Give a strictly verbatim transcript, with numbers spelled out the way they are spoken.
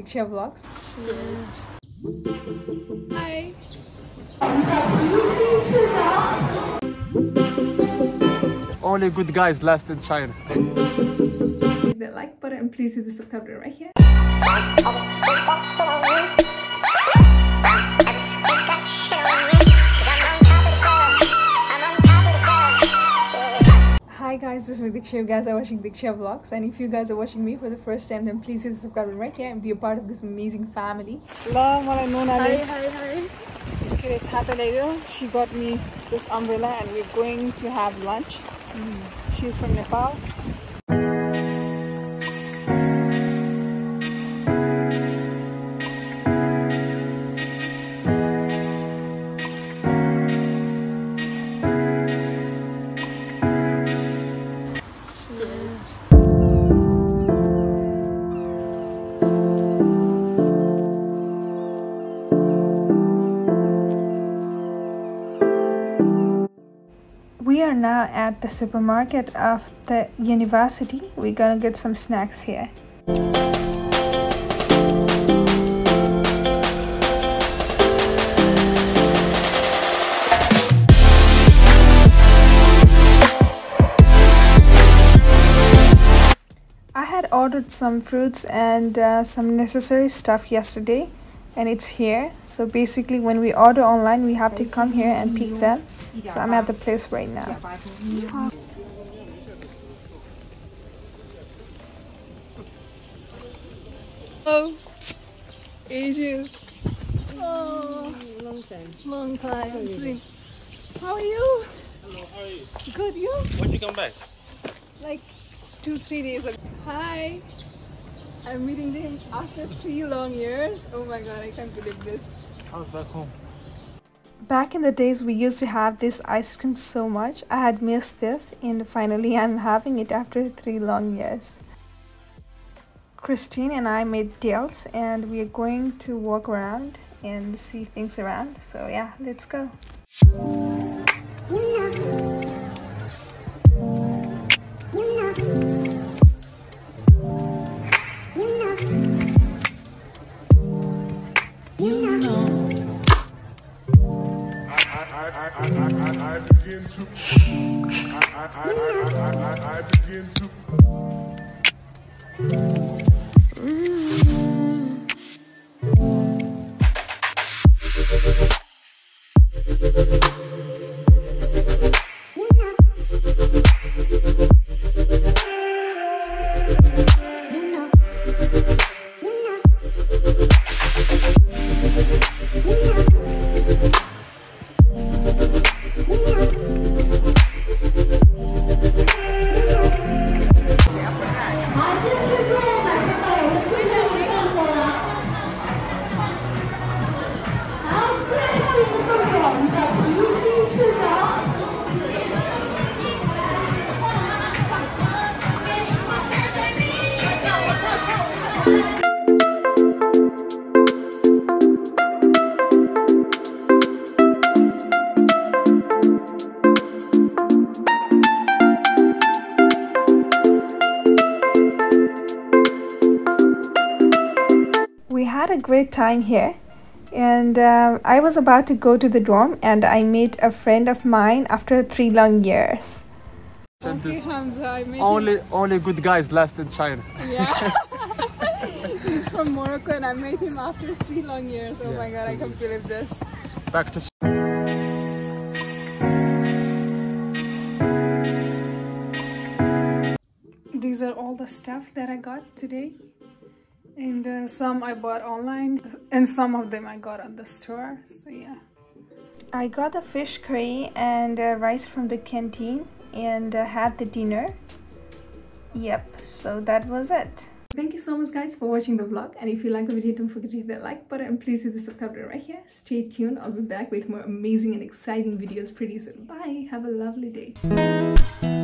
Dikshya vlogs. Cheers. Hi. Only good guys last in China. Hit that like button and please hit the subscribe button right here. Hi guys, this is Dikshya. You guys are watching Dikshya vlogs, and if you guys are watching me for the first time, then please hit the subscribe button right here and be a part of this amazing family. Hi, hi, hi. Okay, it's Hataledo. She got me this umbrella and we're going to have lunch. Mm. She's from Nepal. Cheers. We are now at the supermarket of the university. We're gonna get some snacks here. I had ordered some fruits and uh, some necessary stuff yesterday, and it's here. So basically when we order online, we have to come here and pick them. So I'm at the place right now. Oh, ages. Oh, long time. Long time. How are you? How are you? Hello, how are you? Good, you? When did you come back? Like two, three days ago. Hi. I'm meeting them after three long years. Oh my god, I can't believe this. How's back home? Back in the days we used to have this ice cream so much. I had missed this and finally I'm having it after three long years. Christine and I made deals and we are going to walk around and see things around. So yeah, let's go. I, I, I, I begin to I, I, I, I, I, I begin to We had a great time here, and uh, I was about to go to the dorm and I met a friend of mine after three long years. Okay, Hamza, I met Only, him. only good guys last in China. Yeah. He's from Morocco and I met him after three long years. Oh yeah. My god, I can't believe this. Back to These are all the stuff that I got today. And uh, some I bought online and some of them I got at the store. So yeah. I got a fish curry and uh, rice from the canteen and uh, had the dinner. Yep, so that was it. Thank you so much guys for watching the vlog, and if you like the video, don't forget to hit that like button and please hit the subscribe button right here. Stay tuned, I'll be back with more amazing and exciting videos pretty soon. Bye, have a lovely day.